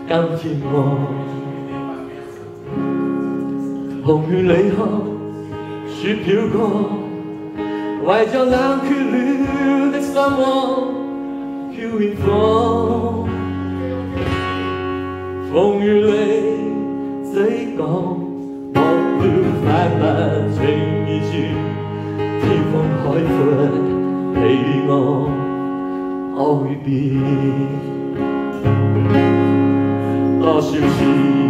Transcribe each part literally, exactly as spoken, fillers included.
甘甜我，風雨離合，雪飄過，為着冷卻了的心窩飄遠方。風雨裏這講，忘了快不情意處，天風海闊，你我愛別。 多少次，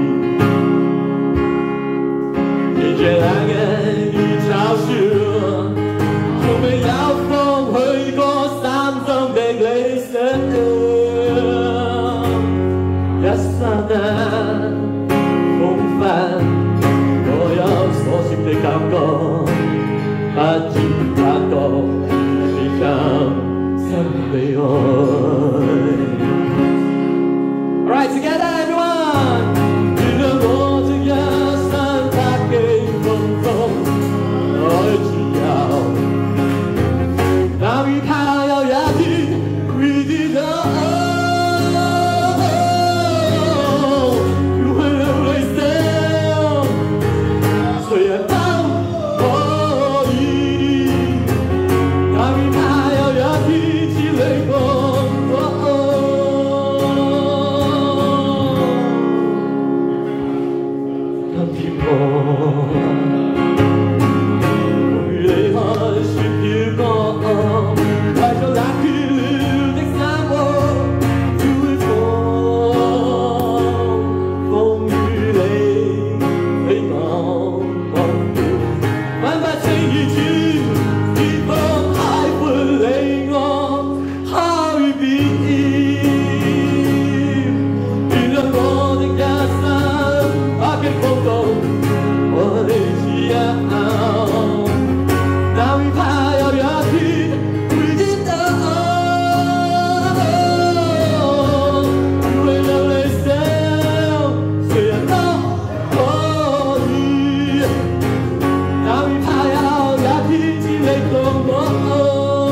面對兩人如嘲笑，從未有放棄過心中的理想。一剎那風帆，我有所說的感覺，不知發覺你甘心被愛。Alright, together, everyone. 原諒我這一生不羈風中愛自由，但願怕有一天會跌倒，會流淚笑，誰人都可以，但願怕有一天只離開。 風雨離開，雪飄過，為咗冷卻了的心窩飄放。風雨裏飛講，萬百情意處，天風海闊，你我愛別。原諒我的一生不羈風動。 但願怕有一天會跌倒，會流淚笑，誰人都可以。但願怕有一天只離開我，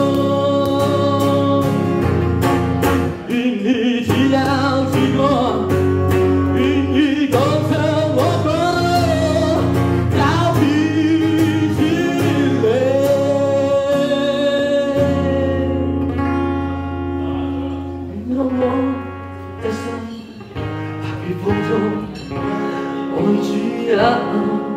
願意只有自我，願意講唱我歌。 我一生不羈風中愛自由。